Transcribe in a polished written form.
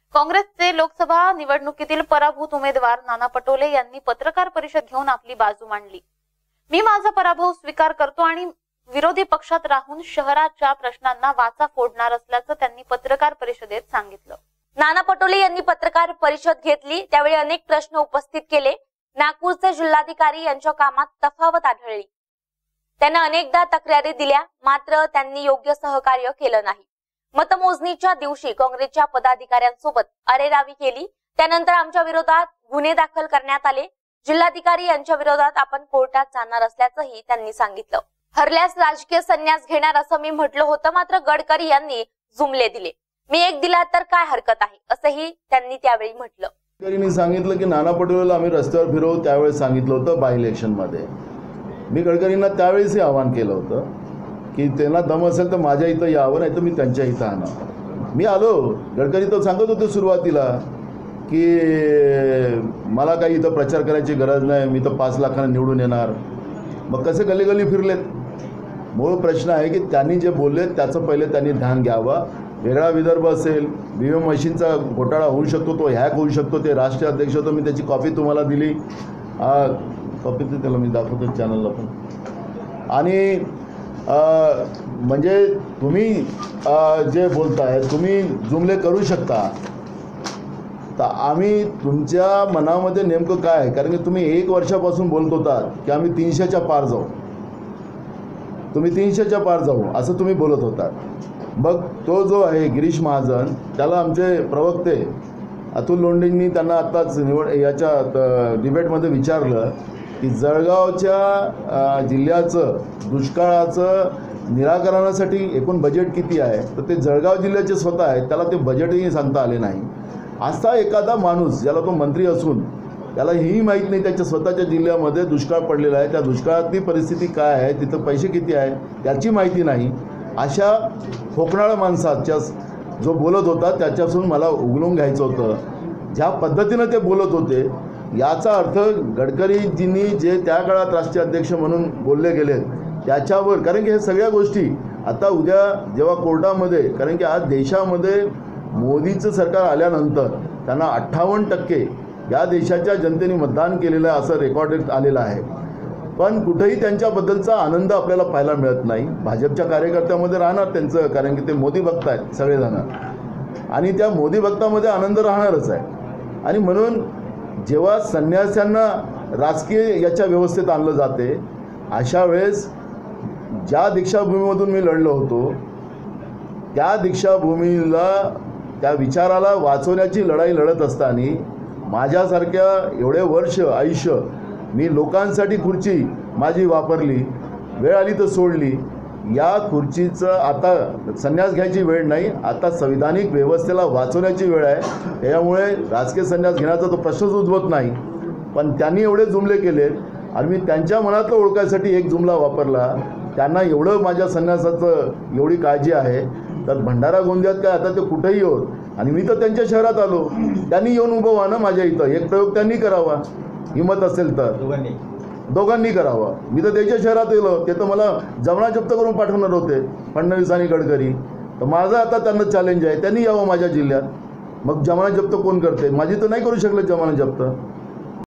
काँग्रेसचे लोकसभा निवडणुकीतील पराभूत उमेदवार नाना पटोले यांनी पत्रकार परिषद घेऊन आपली बाजू मांडली। मी माझा पराभव स्वीकार करतो आणि विरोधी पक्षात राहून शहराच्या प्रश्नांना वाचा फोडणार असल्याचं त्यांनी पत्रकार परिषदेत सांगितलं। नाना पटोले यांनी पत्रकार परिषद घेतली, त्यावेळी अनेक प्रश्न उपस्थित केले। नागपूरचे जिल्हाधिकारी यांच्या कामात तफावत आढळली। त्यांना अनेकदा तक्रारी दिल्या, मात्र त्यांनी योग्य सहकार्य केलं नाही। मतमोजणीच्या दिवशी काँग्रेसच्या पदाधिकाऱ्यांसोबत अरेरावी केली। त्यानंतर आमच्या विरोधात गुन्हे दाखल करण्यात आले। जिल्हाधिकारी यांच्या विरोधात आपण कोर्टात जाणार असल्याचंही त्यांनी सांगितलं। हरल्यास राजकीय संन्यास घेणार असं मी म्हटलं होतं, मात्र गडकरी यांनी जुमले दिले। मी एक दिला तर काय हरकत आहे असंही त्यांनी त्यावेळी म्हटलं। गडकरींनी सांगितलं की नाना पटोलेला आम्ही रस्त्यावर फिरवू, त्यावेळेस सांगितलं होतं बाय इलेक्शन मध्ये। मी गडकरींना त्यावेळेस हे आवाहन केलं होतं की त्यांना दम असेल तर माझ्या इथं यावं, नाही तर मी त्यांच्या इथं आणा। मी आलो, गडकरी तर सांगत होते सुरुवातीला की मला काही इथं प्रचार करायची गरज नाही, मी तर 5 लाखांना निवडून येणार। मग कसे गल्ली गल्ली फिरलेत? मूळ प्रश्न आहे की त्यांनी जे बोलले त्याचं पहिले त्यांनी ध्यान घ्यावं। वेगळा विदर्भ असेल, ईव्हीएम मशीनचा घोटाळा होऊ शकतो, तो हॅक होऊ शकतो, ते राष्ट्रीय अध्यक्ष होतो, मी त्याची कॉपी तुम्हाला दिली, कॉपी तर त्याला मी दाखवतो चॅनलला पण। आणि म्हणजे तुम्ही जे बोलताय तुम्ही जुमले करू शकता, तर आम्ही तुमच्या मनामध्ये नेमकं काय आहे? कारण की तुम्ही 1 वर्षापासून बोलत होतात की आम्ही 300च्या पार जाऊ, तुम्ही 300च्या पार जाऊ असं तुम्ही बोलत होतात। मग तो जो आहे गिरीश महाजन, त्याला आमचे प्रवक्ते अतुल लोंढेंनी त्यांना आत्ताच याच्या डिबेटमध्ये विचारलं की जळगावच्या जिल्ह्याचं दुष्काळाचं निराकरणासाठी एकूण बजेट किती आहे, तर ते जळगाव जिल्ह्याचे स्वतः आहेत, त्याला ते बजेटही सांगता आले नाही। असा एखादा माणूस ज्याला तो मंत्री असून त्याला हेही माहीत नाही त्याच्या स्वतःच्या जिल्ह्यामध्ये दुष्काळ पडलेला आहे, त्या दुष्काळातली परिस्थिती काय आहे, तिथं पैसे किती आहे त्याची माहिती नाही। अशा खोकणाळ्या माणसाच्या जो बोलत होता त्याच्यापासून मला उगलून घ्यायचं होतं। ज्या पद्धतीनं ते बोलत होते याचा अर्थ गडकरीजींनी जे त्या काळात राष्ट्रीय अध्यक्ष म्हणून बोलले गेलेत त्याच्यावर, कारण की हे सगळ्या गोष्टी आता उद्या जेव्हा कोर्टामध्ये, कारण की आज देशामध्ये मोदीचं सरकार आल्यानंतर त्यांना 58% या देशाच्या जनतेने मतदान केलेलं आहे असं रेकॉर्डेड आलेलं आहे, पण कुठेही त्यांच्याबद्दलचा आनंद आपल्याला पाहायला मिळत नाही। भाजपच्या कार्यकर्त्यामध्ये राहणार त्यांचं, कारण की ते मोदी भक्त आहेत सगळेजण, आणि त्या मोदी भक्तामध्ये आनंद राहणारच आहे। आणि म्हणून जेव्हा संन्याशांना राजकीय याच्या व्यवस्थेत आणलं जाते, अशा वेळेस ज्या दीक्षाभूमीमधून मी लढलो होतो त्या दीक्षाभूमीला, त्या विचाराला वाचवण्याची लढाई लढत असताना माझ्यासारख्या एवढे वर्ष आयुष्य मी लोकांसाठी खुर्ची माझी वापरली, वेळ आली तर सोडली। या खुर्चीचं आता संन्यास घ्यायची वेळ नाही, आता संविधानिक व्यवस्थेला वाचवण्याची वेळ आहे। त्यामुळे राजकीय संन्यास घेण्याचा तो प्रश्नच उद्भवत नाही। पण त्यांनी एवढे जुमले केले आणि मी त्यांच्या मनातलं ओळखायसाठी एक जुमला वापरला। त्यांना एवढं माझ्या संन्यासाचं एवढी काळजी आहे तर भंडारा गोंदियात काय आता ते कुठेही होत, आणि मी तर त्यांच्या शहरात आलो, त्यांनी येऊन उभं व्हा ना माझ्या इथं, एक प्रयोग त्यांनी करावा, हिंमत असेल तर दोघांनी करावा। मी तर त्याच्या शहरात गेलो, ते तर मला जमाना जप्त करून पाठवणार होते फडणवीस आणि गडकरी, तर माझं आता त्यांना चॅलेंज आहे, त्यांनी यावं माझ्या जिल्ह्यात। मग जमाना जप्त कोण करते? माझी तर नाही करू शकले जमाना जप्त।